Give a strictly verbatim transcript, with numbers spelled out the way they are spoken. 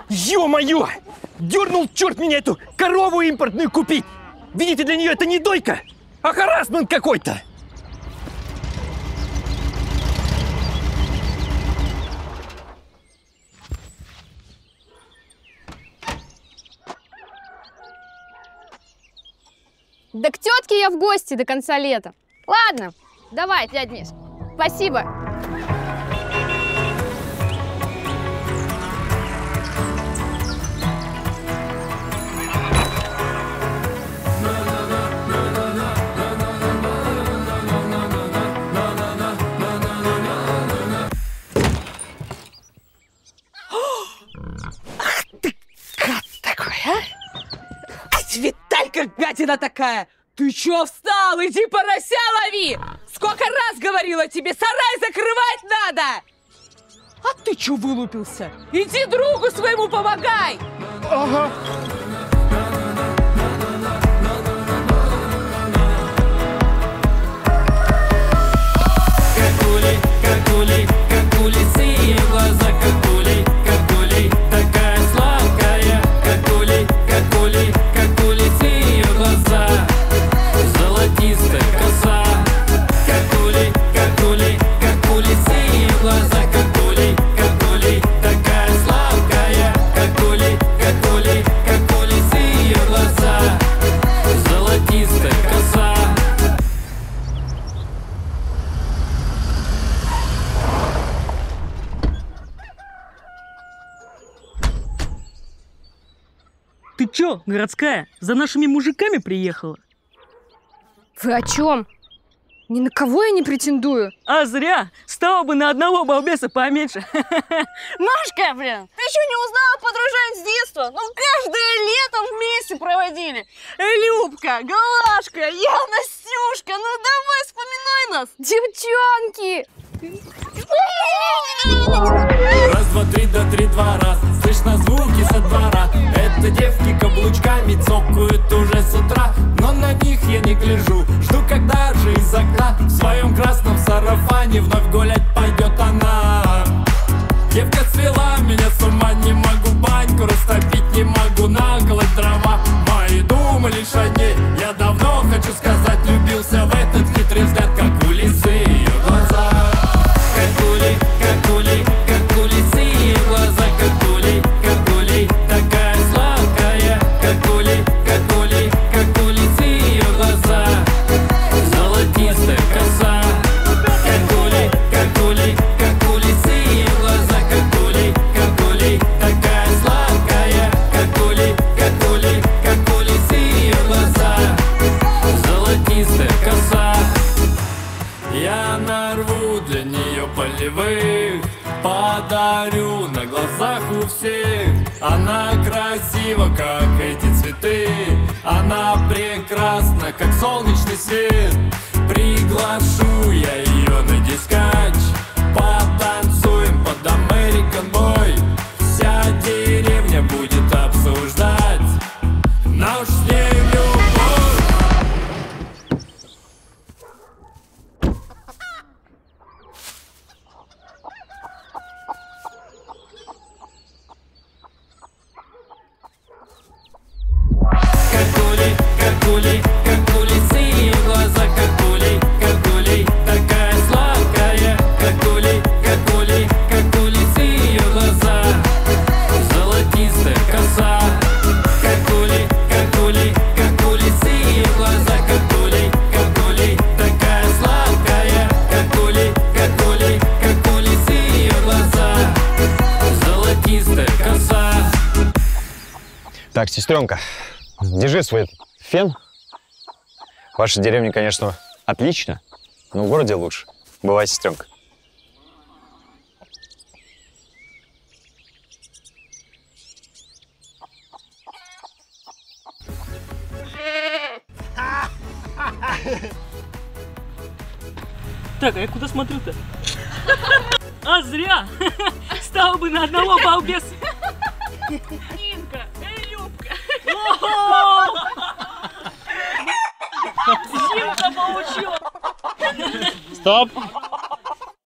Ё-моё! Дернул черт меня эту корову импортную купить! Видите, для нее это не дойка, а харассмент какой-то! Да к тетке я в гости до конца лета. Ладно, давай, дядь Миш. Спасибо. Ах ты, гад такой, а? Виталька, гадина такая! Ты чё встал? Иди порося лови! Сколько раз говорила тебе, сарай закрывать надо! А ты чё вылупился? Иди другу своему помогай! Ага. Как кули, как кули, как кули, синие глаза, как кули, как кули, такая сладкая, как кули, как кули, как кули, синие глаза, золотистая коса. Как кули, как кули, как кули, синие глаза, как кули, как кули, такая сладкая, как кули, как кули, как кули, синие глаза, золотистая коса. Ты чё, городская, за нашими мужиками приехала? Вы о чем? Ни на кого я не претендую. А зря! Стало бы на одного балбеса поменьше. Машка, блин, ты еще не узнала подружань с детства? Ну, каждое лето вместе проводили. Любка, Галашка, я, Настюшка, ну давай вспоминай нас. Девчонки! Раз, два, три, да три, два, раз. Слышно звуки со двора. Это девки каблучками цокают уже с утра. Но на них я не гляжу. Жду, когда же из окна в своем красном сарафане вновь гулять пойдет она. Девка свела меня с ума, не могу баньку растопить, не могу наколоть дрова. Мои думы лишь одни. Я давно, хочу сказать, влюбился в этот хитрый взгляд, как у лисы ее глаза. Как кули, как кули, как кули, синие глаза, как кули, как кули, такая сладкая, как кули, как кули, как кули, синие глаза, золотистая коса. Как кули, как кули, как кули, синие глаза, как кули, как кули, такая сладкая, как кули, как кули, как кули, синие глаза, золотистая коса. Я нарву для нее полевых, подарю на глазах у всех. Она красива, как эти цветы, она прекрасна, как солнечный свет. Приглашу я ее на дискач, потанцуем под American Boy. Вся деревня будет обсуждать наш с ней любовь. Как кули, как кули, как кули, синие глаза, как кули, как кули, такая сладкая, как кули, как кули, как кули, синие глаза, золотистая коса. Как кули, как кули, как кули, синие глаза, как кули, как кули, такая сладкая, как кули, как кули, как кули, синие глаза, золотистая коса. Так, сестренка, держи свой фен. Ваша деревня, конечно, отлично, но в городе лучше. Бывай, сестренка. Так, а я куда смотрю-то? А зря! Стало бы на одного балбеса. Инка, эй, Любка. Симка получила. Стоп!